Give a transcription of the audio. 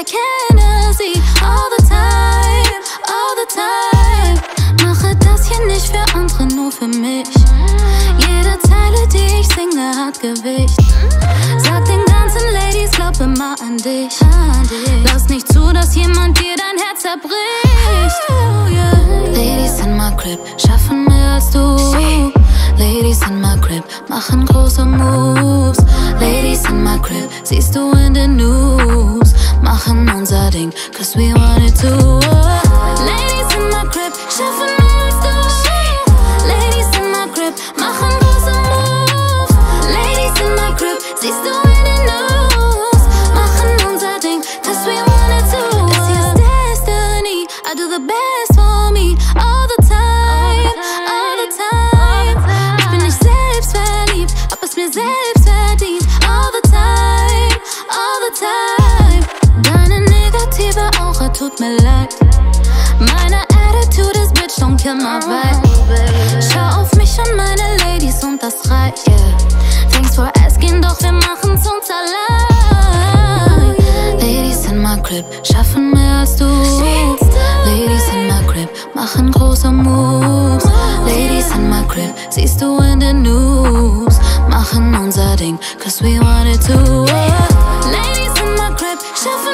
erkenne sie all the time, all the time. Mache das hier nicht für andere, nur für mich. Jede Zeile, die ich singe, hat Gewicht. Sag den ganzen Ladies, glaub immer an dich. Lass nicht zu, dass jemand dir dein Herz zerbricht. Ladies in my crib schaffen mehr als du. Ladies in my crib machen große Moves. Ladies in my crib siehst du in den News. Machen unser Ding, cause we want it to. Ladies in my crib schaffen mehr als du. Ladies in my crib machen große Moves. Ladies in my crib siehst du in den News. Machen unser Ding, cause we want it to. This is destiny, I do the best for me all the time, all the time. Ich bin nicht selbst verliebt, hab es mir selbst verdient all the time, all the time. Deine negative Aura tut mir leid. Meine Attitude ist bitch, don't kill my vibe. Schau auf mich und meine Ladies und das reicht, yeah. Thanks for asking, doch wir machen's uns allein. Ladies in my crib schaffen mehr als du. Ladies in my crib machen große Moves. Ladies in my crib siehst du in den News. Machen unser Ding, cause we want it to. Ladies in my crib schaffen